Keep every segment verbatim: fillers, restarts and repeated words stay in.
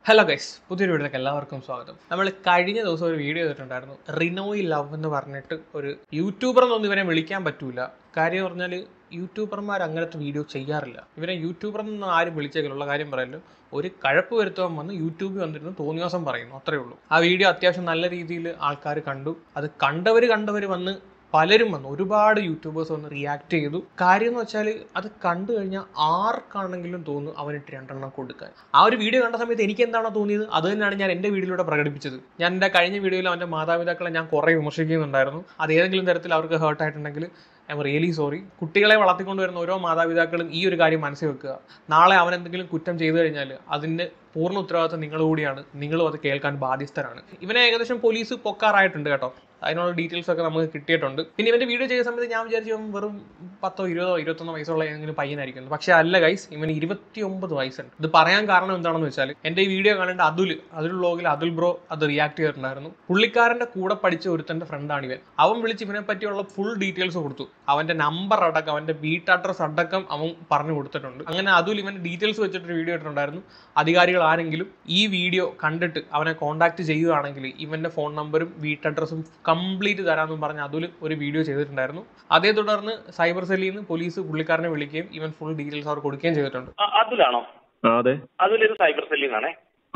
Hello guys, പുതിയൊരു വീഡിയോയിലേക്ക് എല്ലാവർക്കും സ്വാഗതം. നമ്മൾ കഴിഞ്ഞ ദിവസം ഒരു വീഡിയോ ചെയ്തിട്ടുണ്ടായിരുന്നു. റിനോയ് ലവ് എന്ന് പറഞ്ഞിട്ട് ഒരു യൂട്യൂബർ എന്നൊന്നും ഇവനെ വിളിക്കാൻ പറ്റൂല. കാര്യം പറഞ്ഞാൽ യൂട്യൂബർമാർ അങ്ങനത്തെ വീഡിയോ ചെയ്യാറില്ല. ഇവനെ യൂട്യൂബർ എന്നൊന്നും ആരും വിളിച്ചേക്കില്ല. കാര്യം പറയല്ലോ, ഒരു കഴപ്പ് വരുത്തുവാൻ വന്ന് യൂട്യൂബിൽ വന്നിരുന്നു തോന്നിയാസം പറയുന്നു, അത്രേ ഉള്ളൂ. ആ വീഡിയോ അത്യാവശ്യം നല്ല രീതിയിൽ ആൾക്കാർ കണ്ടു. അത് കണ്ടവർ കണ്ടവർ വന്ന് പലരും വന്നു, ഒരുപാട് യൂട്യൂബേഴ്സ് വന്ന് റിയാക്ട് ചെയ്തു. കാര്യം എന്ന് വെച്ചാൽ അത് കണ്ടു കഴിഞ്ഞാൽ ആർക്കാണെങ്കിലും തോന്നും അവനിട്ട് രണ്ടെണ്ണം കൊടുക്കാൻ. ആ ഒരു വീഡിയോ കണ്ട സമയത്ത് എനിക്ക് എന്താണോ തോന്നിയത് അത് തന്നെയാണ് ഞാൻ എൻ്റെ വീഡിയോയിലൂടെ പ്രകടിപ്പിച്ചത്. ഞാൻ എൻ്റെ കഴിഞ്ഞ വീഡിയോയിൽ അവൻ്റെ മാതാപിതാക്കളെ ഞാൻ കുറേ വിമർശിക്കുന്നുണ്ടായിരുന്നു. അത് ഏതെങ്കിലും തരത്തിൽ അവർക്ക് ഹേർട്ടായിട്ടുണ്ടെങ്കിൽ ഐ എം റിയലി സോറി. കുട്ടികളെ വളർത്തിക്കൊണ്ട് വരുന്ന ഓരോ മാതാപിതാക്കളും ഈ ഒരു കാര്യം മനസ്സിൽ വെക്കുക. നാളെ അവൻ എന്തെങ്കിലും കുറ്റം ചെയ്തു കഴിഞ്ഞാൽ അതിൻ്റെ പൂർണ്ണ ഉത്തരവാദിത്വം നിങ്ങൾ കൂടിയാണ്. നിങ്ങളും അത് കേൾക്കാൻ ബാധ്യസ്ഥരാണ്. ഇവനെ ഏകദേശം പോലീസ് പൊക്കാറായിട്ടുണ്ട് കേട്ടോ. അതിനുള്ള ഡീറ്റെയിൽസ് ഒക്കെ നമുക്ക് കിട്ടിയിട്ടുണ്ട്. പിന്നെ ഇവൻ്റെ വീഡിയോ ചെയ്ത സമയത്ത് ഞാൻ വിചാരിച്ചു ഇവൻ വെറും പത്തോ ഇരുപതോ ഇരുപത്തൊന്നോ വയസ്സുള്ള ഏതെങ്കിലും പയ്യനായിരിക്കും. പക്ഷേ അല്ല ഗൈസ്, ഇവന് ഇരുപത്തി ഒമ്പത് വയസ്സുണ്ട്. ഇത് പറയാൻ കാരണം എന്താണെന്ന് വെച്ചാൽ എൻ്റെ ഈ വീഡിയോ കണ്ടിട്ട് അതുൽ അതുൽ വ്ലോഗിൽ അതുൽ ബ്രോ അത് റിയാക്ട് ചെയ്തിട്ടുണ്ടായിരുന്നു. പുള്ളിക്കാരൻ്റെ കൂടെ പഠിച്ച ഒരുത്തൻ്റെ ഫ്രണ്ടാണ് ഇവൻ. അവൻ വിളിച്ച് ഇവനെ പറ്റിയുള്ള ഫുൾ ഡീറ്റെയിൽസ് കൊടുത്തു. അവൻ്റെ നമ്പർ അടക്കം അവൻ്റെ വീട്ട് അഡ്രസ് അടക്കം അവൻ പറഞ്ഞു കൊടുത്തിട്ടുണ്ട്. അങ്ങനെ അതുൽ ഇവൻ്റെ ഡീറ്റെയിൽസ് വെച്ചിട്ടൊരു വീഡിയോ ഇട്ടിട്ടുണ്ടായിരുന്നു. അധികാരികൾ ആരെങ്കിലും ഈ വീഡിയോ കണ്ടിട്ട് അവനെ കോൺടാക്ട് ചെയ്യുകയാണെങ്കിൽ ഇവൻ്റെ ഫോൺ നമ്പറും വീട്ട് അഡ്രസ്സും കംപ്ലീറ്റ് തരാമെന്നും പറഞ്ഞ് അതുൽ ഒരു വീഡിയോ ചെയ്തിട്ടുണ്ടായിരുന്നു. അതേ തുടർന്ന് സൈബർ സെല്ലിൽ നിന്ന് പോലീസ് പുള്ളിക്കാരനെ വിളിക്കുകയും ഇവൻ ഫുൾ ഡീറ്റെയിൽസ് അവർ കൊടുക്കുകയും ചെയ്തിട്ടുണ്ട്. അതുലാണോ? അതെ, അതിലൊരു സൈബർ സെല്ലിൽ നിന്നാണേ.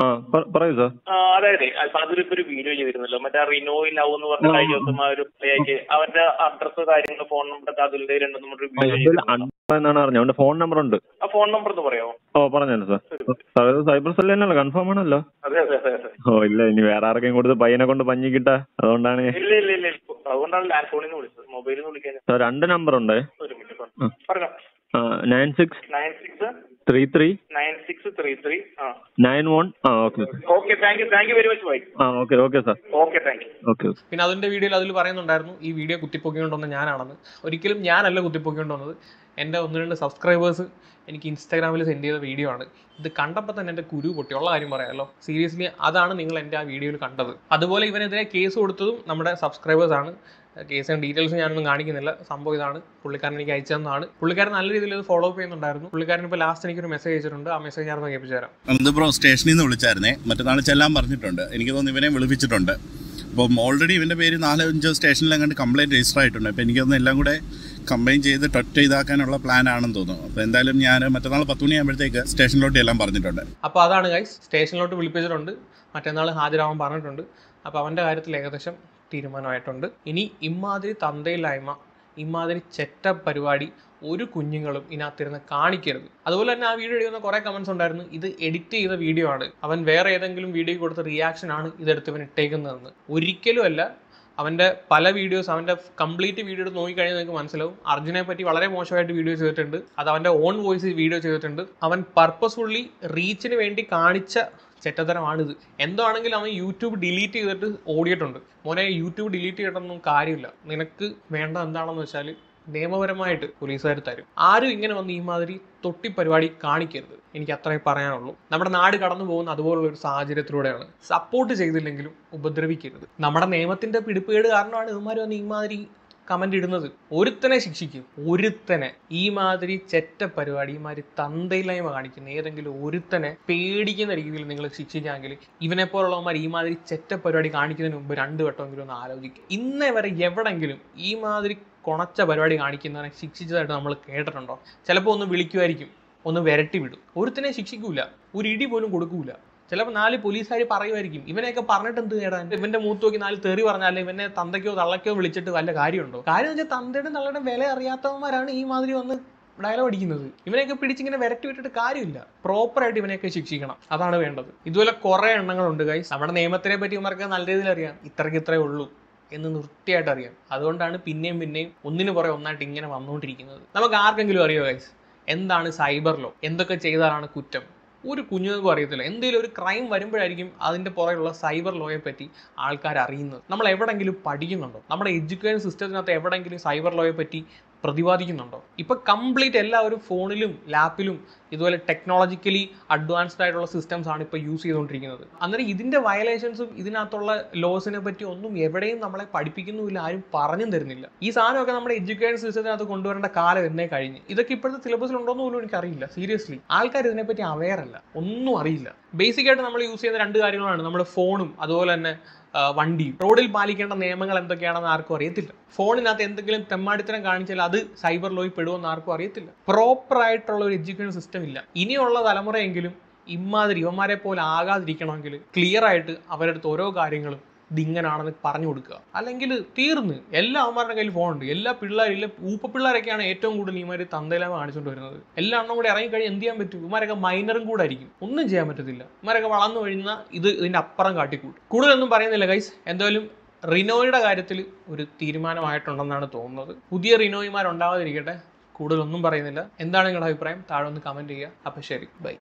പറയൂ സാർ. അതായത് അതിലിപ്പോ ഒരു വീഡിയോ ചെയ്തിരുന്നല്ലോ, മറ്റേ റിനോയ് ലവ് എന്ന് പറഞ്ഞ കഴിഞ്ഞ ദിവസം ഒരു അവന്റെ അഡ്രസ് കാര്യങ്ങൾ ഫോൺ നമ്പർ ഒക്കെ അതിന്റെ രണ്ടെന്ന് പറഞ്ഞൊരു വീഡിയോ എന്നാണ് അറിഞ്ഞത്. അവന്റെ ഫോൺ നമ്പർ ഉണ്ട്. ആ ഫോൺ നമ്പർ ഒന്ന് പറയാമോ? ഓ പറഞ്ഞല്ലോ സാർ. സൈബർ സെല്ല് തന്നെയല്ലോ, കൺഫേം ആണല്ലോ. അതെ അതെ അതെ അതെ. ഓ ഇല്ല, ഇനി വേറെ ആർക്കെയും കൊടുത്ത് പയ്യനെ കൊണ്ട് പഞ്ഞി കിട്ടാ, അതുകൊണ്ടാണ്. ഇല്ല ഇല്ല ഇല്ല, അതുകൊണ്ടാണ് ലാൻഡ് ഫോണിൽ നിന്ന് വിളിച്ചത്, മൊബൈലിൽ നിന്ന് വിളിക്കാൻ. സാർ രണ്ട് നമ്പർ ഉണ്ട്. ഒരു മിനിറ്റ് പറഞ്ഞോ. Nine six nine six three three nine six three three nine one. ആ okay okay, thank you thank you very much bye. ആ okay okay sir. Okay thank you. Okay. പിന്നെ അതിൻ്റെ വീഡിയോയിൽ അതിൽ പറയുന്നുണ്ടായിരുന്നു ഈ വീഡിയോ കുത്തിപ്പൊക്കിക്കൊണ്ടുവന്ന ഞാനാണെന്ന്. ഒരിക്കലും ഞാനല്ല കുത്തിപ്പൊക്കിക്കൊണ്ടുവന്നത്. എൻ്റെ ഒന്ന് രണ്ട് സബ്സ്ക്രൈബേഴ്സ് എനിക്ക് ഇൻസ്റ്റാഗ്രാമിൽ സെൻഡ് ചെയ്ത വീഡിയോ ആണ്. ഇത് കണ്ടപ്പോൾ തന്നെ എൻ്റെ കുരു പൊട്ടി, ഉള്ള കാര്യം പറയാമല്ലോ. സീരിയസ്ലി അതാണ് നിങ്ങൾ എൻ്റെ ആ വീഡിയോയിൽ കണ്ടത്. അതുപോലെ ഇവനെതിരെ കേസ് കൊടുത്തതും നമ്മുടെ സബ്സ്ക്രൈബേഴ്സാണ്. കേസിൻ്റെ ഡീറ്റെയിൽസ് ഞാനൊന്നും കാണിക്കുന്നില്ല. സംഭവം ഇതാണ്, പുള്ളിക്കാരൻ എനിക്ക് അയച്ചു തന്നതാണ്. പുള്ളിക്കാരൻ നല്ല രീതിയിൽ ഇത് ഫോളോ അപ്പ് ചെയ്യുന്നുണ്ടായിരുന്നു. പുള്ളിക്കാരൻ ഇപ്പോൾ ലാസ്റ്റ് എനിക്കൊരു മെസ്സേജ് അയച്ചിട്ടുണ്ട്. ആ മെസ്സേജ് ഞാൻ കേൾപ്പിച്ചു തരാം. ഇത് ബ്രോ സ്റ്റേഷനിൽ നിന്ന് വിളിച്ചായിരുന്നേ, മറ്റന്നാൾ ചെല്ലാൻ പറഞ്ഞിട്ടുണ്ട്. എനിക്ക് തോന്നുന്നു ഇവനെ വിളിപ്പിച്ചിട്ടുണ്ട്. അപ്പം ഓൾറെഡി ഇവൻ്റെ പേര് നാലഞ്ച് സ്റ്റേഷനിലെങ്ങാണ്ട് കംപ്ലയിൻറ്റ് രജിസ്റ്റർ ആയിട്ടുണ്ട്. അപ്പോൾ എനിക്ക് തോന്നുന്നു എല്ലാം കൂടെ കമ്പൈൻ ചെയ്ത് ടൊറ്റ് ഇതാക്കാനുള്ള പ്ലാൻ ആണെന്ന് തോന്നുന്നു. അപ്പോൾ എന്തായാലും ഞാൻ മറ്റന്നാൾ പത്ത് മണിയാകുമ്പോഴത്തേക്ക് സ്റ്റേഷനിലോട്ട് എല്ലാം പറഞ്ഞിട്ടുണ്ട്. അപ്പോൾ അതാണ് ഗൈസ്, സ്റ്റേഷനിലോട്ട് വിളിപ്പിച്ചിട്ടുണ്ട്. മറ്റന്നാൾ ഹാജരാവാൻ പറഞ്ഞിട്ടുണ്ട്. അപ്പോൾ അവൻ്റെ കാര്യത്തിൽ ഏകദേശം തീരുമാനമായിട്ടുണ്ട്. ഇനി ഇമാതിരി തന്തയില്ലായ്മ, ഇമാതിരി ചെറ്റ പരിപാടി ഒരു കുഞ്ഞുങ്ങളും ഇതിനകത്തിരുന്ന് കാണിക്കരുത്. അതുപോലെ തന്നെ ആ വീഡിയോ എടുക്കുന്ന കുറേ കമൻസ് ഉണ്ടായിരുന്നു, ഇത് എഡിറ്റ് ചെയ്ത വീഡിയോ ആണ്, അവൻ വേറെ ഏതെങ്കിലും വീഡിയോ കൊടുത്ത റിയാക്ഷൻ ആണ് ഇതെടുത്ത് ഇവൻ ഇട്ടേക്കുന്നതെന്ന്. ഒരിക്കലും അല്ല. അവൻ്റെ പല വീഡിയോസ്, അവൻ്റെ കംപ്ലീറ്റ് വീഡിയോ എടുത്ത് നോക്കിക്കഴിഞ്ഞാൽ നിങ്ങൾക്ക് മനസ്സിലാവും. അർജുനെ പറ്റി വളരെ മോശമായിട്ട് വീഡിയോ ചെയ്തിട്ടുണ്ട്. അത് അവൻ്റെ ഓൺ വോയിസ് വീഡിയോ ചെയ്തിട്ടുണ്ട്. അവൻ പർപ്പസ്ഫുള്ളി റീച്ചിന് വേണ്ടി കാണിച്ച ചെറ്റത്തരമാണിത്. എന്തോ ആണെങ്കിലും അവൻ യൂട്യൂബ് ഡിലീറ്റ് ചെയ്തിട്ട് ഓടിയിട്ടുണ്ട്. മോനെ, യൂട്യൂബ് ഡിലീറ്റ് ചെയ്തിട്ടൊന്നും കാര്യമില്ല. നിനക്ക് വേണ്ട എന്താണെന്ന് വെച്ചാൽ നിയമപരമായിട്ട് പോലീസുകാർ തരും. ആരും ഇങ്ങനെ വന്ന് ഈ മാതിരി തൊട്ടി പരിപാടി കാണിക്കരുത്. എനിക്ക് അത്രേ പറയാനുള്ളൂ. നമ്മുടെ നാട് കടന്നു പോകുന്ന അതുപോലുള്ള ഒരു സാഹചര്യത്തിലൂടെയാണ്. സപ്പോർട്ട് ചെയ്തില്ലെങ്കിലും ഉപദ്രവിക്കരുത്. നമ്മുടെ നിയമത്തിന്റെ പിടിപ്പേട് കാരണമാണ് ഇവന്മാർ വന്ന് ഈ മാതിരി കമന്റ് ഇടുന്നത്. ഒരുത്തനെ ശിക്ഷിക്കും, ഒരുത്തനെ. ഈ മാതിരി ചെറ്റ പരിപാടി, ഈ മാതിരി തന്തയില്ലായ്മ കാണിക്കുന്ന ഏതെങ്കിലും ഒരുത്തനെ പേടിക്കുന്ന രീതിയിൽ നിങ്ങൾ ശിക്ഷിക്കാമെങ്കിൽ ഇവനെ പോലുള്ളവന്മാർ ഈ മാതിരി ചെറ്റ പരിപാടി കാണിക്കുന്നതിന് മുമ്പ് രണ്ട് വട്ടമെങ്കിലും ഒന്ന് ആലോചിക്കും. ഇന്നേ വരെ എവിടെങ്കിലും ഈ മാതിരി കൊണച്ച പരിപാടി കാണിക്കുന്നവനെ ശിക്ഷിച്ചതായിട്ട് നമ്മൾ കേട്ടിട്ടുണ്ടോ? ചിലപ്പോൾ ഒന്ന് വിളിക്കുമായിരിക്കും, ഒന്ന് വിരട്ടി വിടും. ഒരുത്തനെ ശിക്ഷിക്കൂല, ഒരു ഇടി പോലും കൊടുക്കൂല. ചിലപ്പോൾ നാല് പോലീസുകാർ പറയുമായിരിക്കും ഇവനെയൊക്കെ പറഞ്ഞിട്ട് എന്ത് നേടാൻ. ഇവന്റെ മൂത്ത് നോക്കി നാല് തെറി പറഞ്ഞാൽ ഇവനെ തന്തയ്ക്കോ തള്ളയ്ക്കോ വിളിച്ചിട്ട് വല്ല കാര്യമുണ്ടോ? കാര്യം വെച്ചാൽ തന്തയുടെ തള്ളയുടെ വില അറിയാത്തവന്മാരാണ് ഈ മാതിരി വന്ന് ഡയലോഗ് അടിക്കുന്നത്. ഇവനെയൊക്കെ പിടിച്ചിങ്ങനെ വിരട്ടി വിട്ടിട്ട് കാര്യമില്ല. പ്രോപ്പറായിട്ട് ഇവനെയൊക്കെ ശിക്ഷിക്കണം, അതാണ് വേണ്ടത്. ഇതുപോലെ കുറേ എണ്ണങ്ങളുണ്ട് ഗൈസ്. നമ്മുടെ നിയമത്തിനെ പറ്റി ഇവർക്ക് നല്ല രീതിയിൽ അറിയാം. ഇത്രയ്ക്ക് ഇത്രേ ഉള്ളൂ എന്ന് വൃത്തിയായിട്ട് അറിയാം. അതുകൊണ്ടാണ് പിന്നെയും പിന്നെയും ഒന്നിനു പുറകെ ഒന്നായിട്ട് ഇങ്ങനെ വന്നുകൊണ്ടിരിക്കുന്നത്. നമുക്ക് ആർക്കെങ്കിലും അറിയോ ഗൈസ് എന്താണ് സൈബർ ലോ? എന്തൊക്കെ ചെയ്താലാണ് കുറ്റം? ഒരു കുഞ്ഞുങ്ങൾക്കും അറിയത്തില്ല. എന്തെങ്കിലും ഒരു ക്രൈം വരുമ്പോഴായിരിക്കും അതിൻ്റെ പുറകെയുള്ള സൈബർ ലോയെ പറ്റി ആൾക്കാർ അറിയുന്നത്. നമ്മൾ എവിടെയെങ്കിലും പഠിക്കുന്നുണ്ടോ? നമ്മുടെ എഡ്യൂക്കേഷൻ സിസ്റ്റത്തിനകത്ത് എവിടെയെങ്കിലും സൈബർ ലോയെ പറ്റി പ്രതിപാദിക്കുന്നുണ്ടോ? ഇപ്പൊ കംപ്ലീറ്റ് എല്ലാവരും ഫോണിലും ലാപ്പിലും ഇതുപോലെ ടെക്നോളജിക്കലി അഡ്വാൻസ്ഡ് ആയിട്ടുള്ള സിസ്റ്റംസ് ആണ് ഇപ്പോൾ യൂസ് ചെയ്തുകൊണ്ടിരിക്കുന്നത്. അന്നേരം ഇതിന്റെ വയലേഷൻസും ഇതിനകത്തുള്ള ലോസിനെ പറ്റി ഒന്നും എവിടെയും നമ്മളെ പഠിപ്പിക്കുന്നുമില്ല, ആരും പറഞ്ഞും തരുന്നില്ല. ഈ സാധനമൊക്കെ നമ്മുടെ എഡ്യൂക്കേഷൻ സിസ്റ്റത്തിനകത്ത് കൊണ്ടുവരേണ്ട കാലം എന്നേ കഴിഞ്ഞ്. ഇതൊക്കെ ഇപ്പോഴത്തെ സിലബസിൽ ഉണ്ടോന്ന് പോലും എനിക്കറിയില്ല. സീരിയസ്ലി ആൾക്കാർ ഇതിനെപ്പറ്റി അവെയർ അല്ല, ഒന്നും അറിയില്ല. ബേസിക് ആയിട്ട് നമ്മൾ യൂസ് ചെയ്യുന്ന രണ്ട് കാര്യങ്ങളാണ് നമ്മുടെ ഫോണും അതുപോലെ തന്നെ വണ്ടിയും. റോഡിൽ പാലിക്കേണ്ട നിയമങ്ങൾ എന്തൊക്കെയാണെന്ന് ആർക്കും അറിയത്തില്ല. ഫോണിനകത്ത് എന്തെങ്കിലും തെമ്മാടിത്തരം കാണിച്ചാൽ അത് സൈബർ ലോയിൽ പെടുമെന്ന് ആർക്കും അറിയത്തില്ല. പ്രോപ്പർ ആയിട്ടുള്ള ഒരു എഡ്യൂക്കേഷൻ സിസ്റ്റം ഇല്ല. ഇനിയുള്ള തലമുറയെങ്കിലും ഇമാതിരി ഇവന്മാരെ പോലെ ആകാതിരിക്കണമെങ്കിൽ ക്ലിയർ ആയിട്ട് അവരുടെ അടുത്ത് ഓരോ കാര്യങ്ങളും ഇതിങ്ങനാണെന്ന് പറഞ്ഞു കൊടുക്കുക. അല്ലെങ്കിൽ തീർന്ന് എല്ലാ അവന്മാരുടെ കയ്യിൽ ഫോണുണ്ട്. എല്ലാ പിള്ളേരില്ല ഊപ്പ പിള്ളേരൊക്കെയാണ് ഏറ്റവും കൂടുതൽ ഇമാര് തന്തയിലാമ കാണിച്ചുകൊണ്ട് വരുന്നത്. എല്ലാ എണ്ണം കൂടി ഇറങ്ങിക്കഴിഞ്ഞാൽ എന്ത് ചെയ്യാൻ പറ്റും? ഇമാരൊക്കെ മൈനറും കൂടെ ആയിരിക്കും, ഒന്നും ചെയ്യാൻ പറ്റത്തില്ല. ഇമാരൊക്കെ വളർന്നു കഴിഞ്ഞാൽ ഇത് ഇതിന്റെ അപ്പുറം കാട്ടിക്കൂട്ടും. കൂടുതലൊന്നും പറയുന്നില്ല ഗൈസ്. എന്തായാലും റിനോയുടെ കാര്യത്തിൽ ഒരു തീരുമാനമായിട്ടുണ്ടെന്നാണ് തോന്നുന്നത്. പുതിയ റിനോയിമാരുണ്ടാവാതിരിക്കട്ടെ. കൂടുതലൊന്നും പറയുന്നില്ല. എന്താണ് നിങ്ങളുടെ അഭിപ്രായം? താഴെ ഒന്ന് കമന്റ് ചെയ്യുക. അപ്പം ശരി, ബൈ.